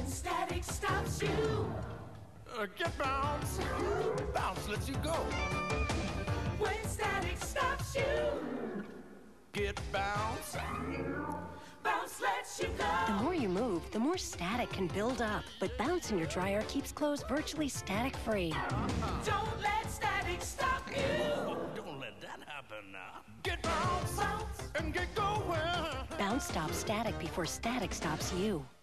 when static stops you. Get bounce. Bounce lets you go. When static stops you. Get bounce. Bounce lets you go. The more you move, the more static can build up. But Bounce in your dryer keeps clothes virtually static-free. Don't let static stop you. Don't let that happen now. Get bounce. Bounce. And get going. Bounce stops static before static stops you.